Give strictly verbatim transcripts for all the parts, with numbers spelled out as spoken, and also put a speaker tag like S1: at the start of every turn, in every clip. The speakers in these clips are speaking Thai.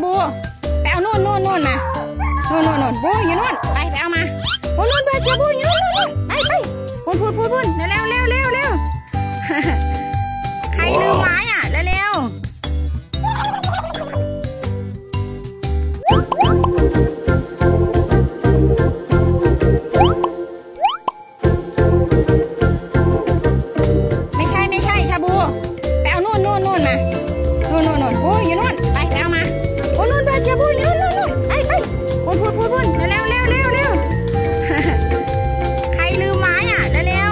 S1: บูไปเอานู่นนู่นนู่นมานู่นนู่นนู่นบูอยู่นู่นไปไปเอามาโอ้นู่นไปชาบูอยู่นู่นนู่นไปไปพูนพูนพูนพูนเร็วเร็วเร็วเร็วใครลืมไม้อ่ะเร็วเร็วไม่ใช่ไม่ใช่ชาบูไปเอานู่นนู่นนู่นมานู่นนู่นนู่นบูอยู่นู่นไปไปเอามาโอ้นู่นไปชาบูอยู่นู่นนู่นไปไปพูนพูนพูนพูนเร็วเร็วเร็วเร็วใครลืมไม้อ่ะเร็วเร็ว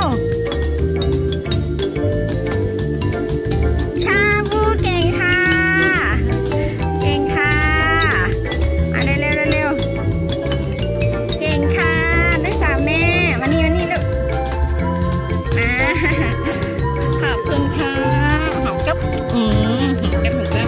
S1: ชาบูเก่งค่ะเก่งค่ะมาเร็วเร็วเร็วเก่งค่ะนักศึกษาแม่มานี่มานี่ลูกมาขอบคุณค่ะหอมกับอืมหอมกับหอมกับ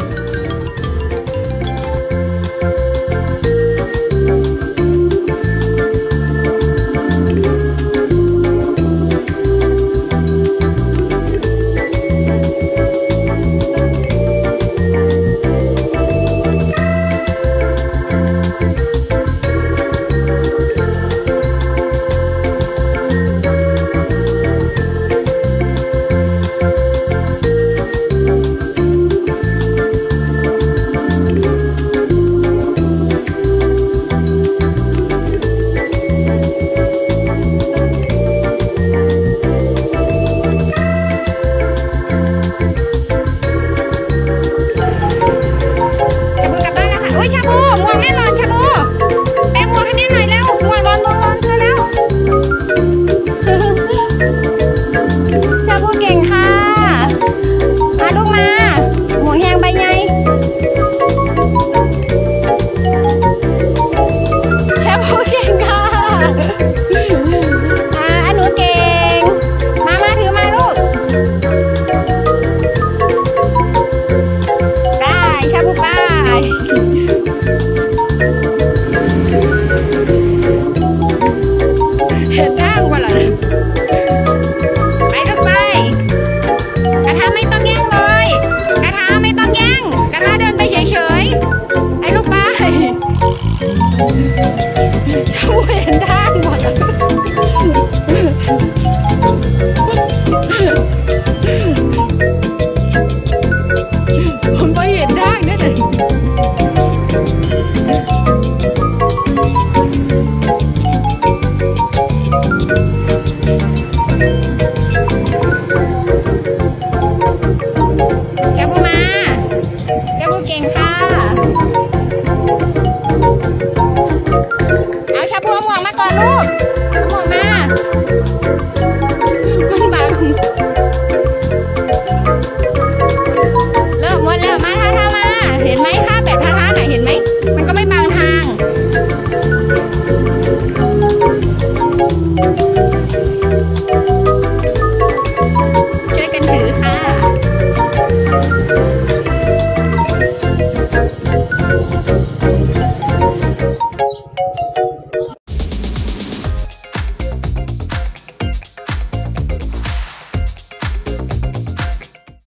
S1: เก่งค่ะ